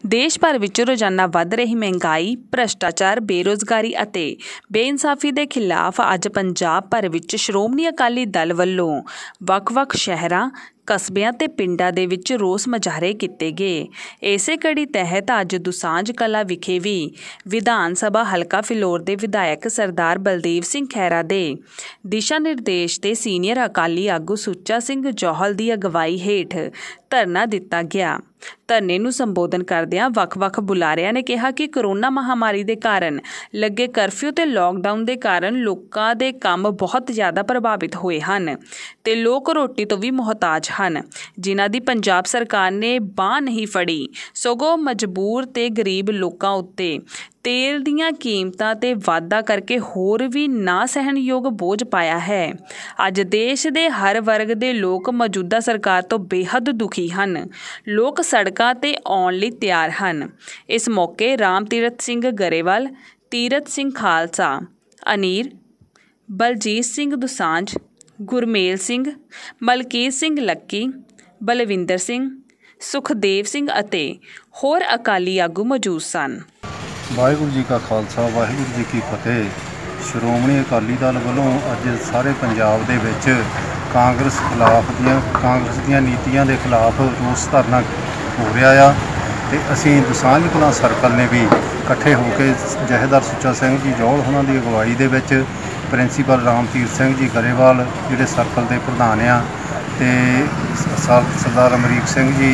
देश भर विच रोजाना वध रही महंगाई, भ्रष्टाचार, बेरोजगारी अते बेइंसाफी के खिलाफ अज पंजाब भर विच श्रोमणी अकाली दल वल्लों वख-वख शहरां, कस्बिਆਂ ते पिंडां दे विच रोस मुजाहरे किए गए। इसे कड़ी तहत अज दुसांझ कला विखे भी विधान सभा हलका फिलौर के विधायक सरदार बलदेव सिंह खैरा के दिशा निर्देश ते सीनियर अकाली आगू सुच्चा सिंह जौहल की अगवाई हेठ धरना दिता गया। धरने नूं संबोधन करदिआं वख-वख बुलारिਆਂ ने कहा कि कोरोना महामारी के कारण लगे करफ्यू ते लॉकडाउन के कारण लोगों के काम बहुत ज़्यादा प्रभावित हुए हैं ते लोग रोटी तो भी मुहताज हैं, जिन्हां दी पंजाब सरकार ने बांह नहीं फड़ी, सगों मजबूर ते गरीब लोगों उत्ते तेल दीआं कीमतां ते वाधा करके होर भी ना सहनयोग बोझ पाया है। अज देश दे हर वर्ग के लोग मौजूदा सरकार तो बेहद दुखी हैं। लोग सड़कों ते आउण लई तैयार हैं। इस मौके राम तीरथ सिंह गरेवाल, तीरथ सिंह खालसा, अनीर, बलजीत सिंह दुसांझ, गुरमेल सिंह, मलकीत सिंह लक्की, बलविंदर सिंह, सुखदेव सिंह अते होर अकाली आगू मौजूद सन। वाहिगुरू जी का खालसा, वाहिगुरू जी की फतेह। श्रोमणी अकाली दल वालों अज सारे पंजाब दे विच कांग्रेस दीआं नीतियां दे खिलाफ रोस धरना हो रहा आ ते असीं दुसांझ कलां सर्कल ने भी इकट्ठे होकर जहेदार सुच्चा सिंह जी जौहल होना की अगवाई दे विच प्रिंसीपल राम तीरथ सिंह जी गरेवाल जिहड़े सर्कल के प्रधान आ ते सरदार अमरीक सिंह जी,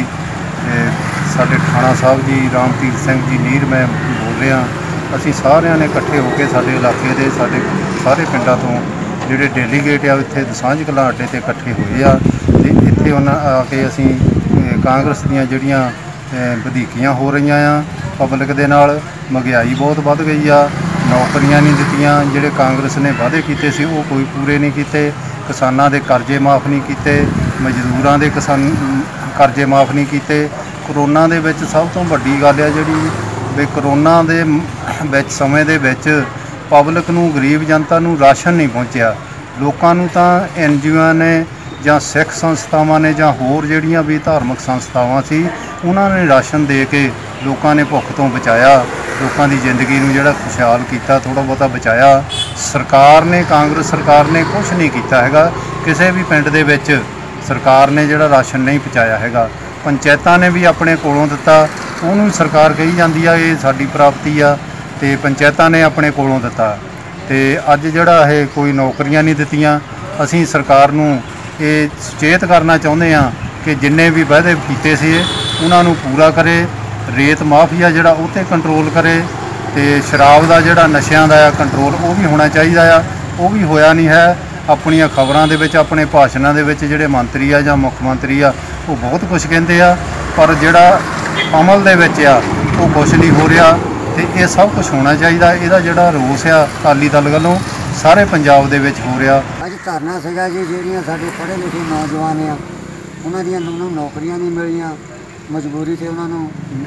साडे थाणा साहब जी, राम तीरथ सिंह जी नीर, मैं बोल रहा। असीं सारिਆਂ ने इकट्ठे होकर साडे इलाके दे साडे सारे पिंडां तो जिहड़े डेलीगेट आ इत्थे दुसांझ कलां अड्डे ते इकट्ठे होए आ ते इत्थे उन्हां आके असीं कांग्रेस दीआं जिहड़ियां ਵਧੀਕੀਆਂ हो रही आ पब्लिक दे नाल, महंगाई बहुत वध गई आ, नौकरियां नहीं दित्तियां, जिहड़े कांग्रेस ने वादे कीते सी वो कोई पूरे नहीं कीते, किसानां दे करजे माफ़ नहीं कीते, मजदूरां दे करजे माफ़ नहीं कीते। कोरोना दे विच सब तो वड्डी गल आ जिहड़ी भी कोरोना दे विच समय दे विच पब्लिक नूं, गरीब जनता नूं राशन नहीं पहुँचिया। लोकां नूं तां NGO ने जां सिख संस्थावां ने जां होर जिहड़ियां भी धार्मिक संस्थावां सी उन्हां ने राशन दे के लोकां ने भुख तो बचाया, लोकां दी जिंदगी नूं जिहड़ा खुशहाल कीता, थोड़ा बहुता बचाया। सरकार ने, कांग्रेस सरकार ने कुछ नहीं कीता हैगा, किसी भी पिंड दे विच सरकार ने जिहड़ा राशन नहीं पहुँचाया हैगा। पंचायतां ने भी अपने कोलों दिता, उहनूं सरकार कही जांदी आ ये साडी प्राप्ति आ ते पंचायतां ने अपने कोलों दिता ते अज जिहड़ा ये कोई नौकरियां नहीं दित्तियां। असीं सरकार नूं ये सुचेत करना चाहुंदे आ कि जिन्ने भी वादे कीते सी उन्हां नूं पूरा करे, रेत माफिया जिहड़ा उत्ते कंट्रोल करे ते शराब दा जिहड़ा नशियां दा कंट्रोल वो भी होना चाहिए आ, वो भी होया नहीं है। अपनियां खबरां दे विच, अपने भाषणां दे विच जिहड़े मंत्री आ जां मुख मंत्री आ वो बहुत कुछ कहिंदे आ, पर जिहड़ा अमल दे विच आ वो कुछ नहीं हो रहा ते ये सब कुछ होना चाहिए। इहदा जिहड़ा रोस आ अकाली दल वालों सारे पंजाब दे विच हो रहा। अज धरना सीगा जी, जिहड़ियां साडे पढ़े लिखे नौजवान आ उन्हां दियां नौकरियां नहीं मिलियां, मजबूरी से उन्होंने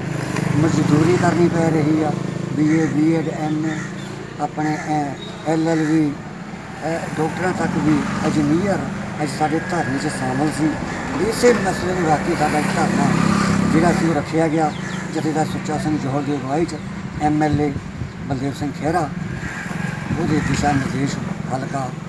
मजदूरी करनी पै रही है। BA BEd MA अपने LLB डॉक्टर तक भी इंजीनियर अज साडे धरने से शामिल सी। इसे मसले में वाकई साडा धरना जिहड़ा सी रखिया गया जथेदार सुच्चा सिंह जौहल की अगवाई MLA बलदेव सिंह खैरा वो दिशा निर्देश हल्का